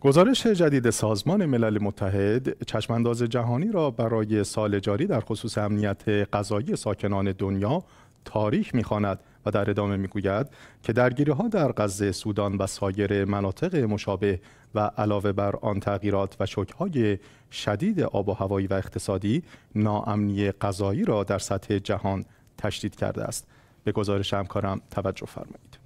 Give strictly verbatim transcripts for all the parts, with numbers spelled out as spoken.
گزارش جدید سازمان ملل متحد چشمانداز جهانی را برای سال جاری در خصوص امنیت غذایی ساکنان دنیا تاریک می‌خواند و در ادامه می‌گوید که درگیری‌ها در غزه، سودان و سایر مناطق مشابه و علاوه بر آن تغییرات و شوک‌های شدید آب و هوایی و اقتصادی، ناامنی غذایی را در سطح جهان تشدید کرده است. به گزارش همکارم توجه فرمایید.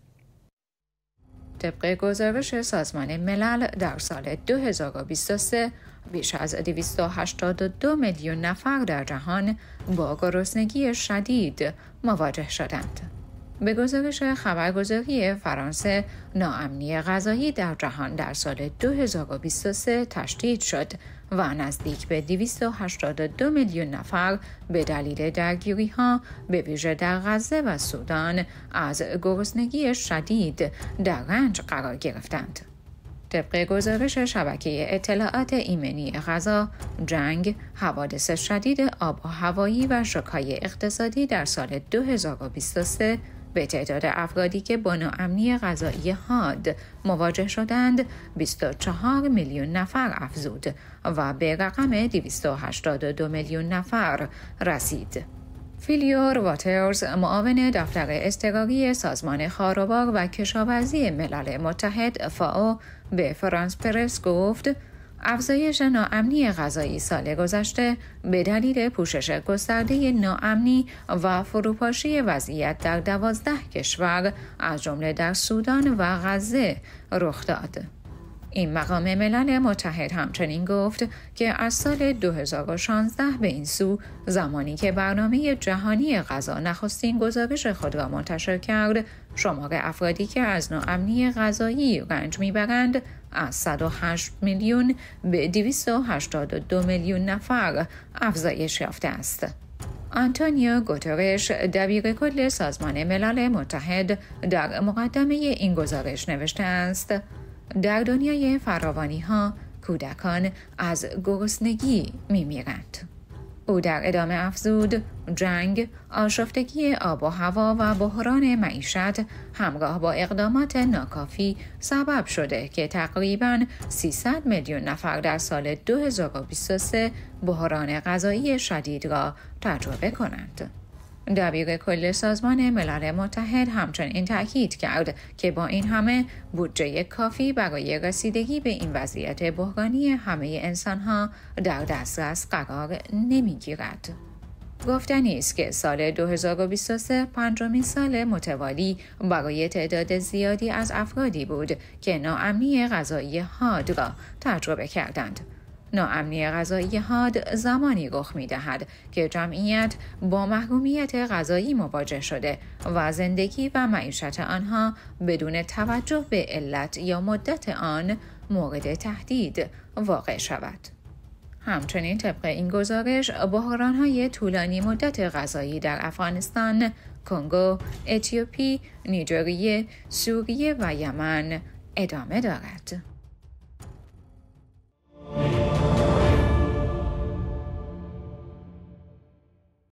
طبق گزارش سازمان ملل در سال دو هزار و بیست و سه بیش از دویست و هشتاد و دو میلیون نفر در جهان با گرسنگی شدید مواجه شدند. به گزارش خبرگزاری فرانسه، ناامنی غذایی در جهان در سال دو هزار و بیست و سه تشدید شد و نزدیک به دویست و هشتاد و دو میلیون نفر به دلیل درگیری‌ها به ویژه در غزه و سودان از گرسنگی شدید در رنج قرار گرفتند. طبق گزارش شبکه اطلاعات ایمنی غذا، جنگ، حوادث شدید آب و هوایی و شوک‌های اقتصادی در سال دو هزار و بیست و سه به تعداد افرادی که با ناامنی غذایی حاد مواجه شدند بیست و چهار میلیون نفر افزود و به رقم دویست و هشتاد و دو میلیون نفر رسید. فیلیور واترز، معاون دفتر اضطراری سازمان خاروبار و کشاورزی ملل متحد فائو، به فرانس پرس گفت افزایش ناامنی غذایی سال گذشته به دلیل پوشش گسترده ناامنی و فروپاشی وضعیت در دوازده کشور از جمله در سودان و غزه رخ داد. این مقام ملل متحد همچنین گفت که از سال دو هزار و شانزده به این سو، زمانی که برنامه جهانی غذا نخستین گزارش خود را منتشر کرد، شمار افرادی که از ناامنی غذایی رنج میبرند از صد و هشت میلیون به دویست و هشتاد و دو میلیون نفر افزایش یافته است. آنتونیو گوترش، دبیر کل سازمان ملل متحد، در مقدمه این گزارش نوشته است: در دنیای فراوانی ها کودکان از گرسنگی می میرند. او در ادامه افزود جنگ، آشفتگی آب و هوا و بحران معیشت همراه با اقدامات ناکافی سبب شده که تقریباً سیصد میلیون نفر در سال دو هزار و بیست و سه بحران غذایی شدید را تجربه کنند. دبیر کل سازمان ملل متحد همچنین تأکید کرد که با این همه بودجه کافی برای رسیدگی به این وضعیت بحرانی همه انسانها در دسترس قرار نمیگیرد. گفتنی است که سال دو هزار و بیست و سه پنجمین سال متوالی برای تعداد زیادی از افرادی بود که ناامنی غذایی حاد را تجربه کردند. ناامنی غذایی حاد زمانی رخ می‌دهد که جمعیت با محرومیت غذایی مواجه شده و زندگی و معیشت آنها بدون توجه به علت یا مدت آن مورد تهدید واقع شود. همچنین طبق این گزارش، بحران‌های طولانی مدت غذایی در افغانستان، کنگو، اتیوپی، نیجریه، سوریه و یمن ادامه دارد.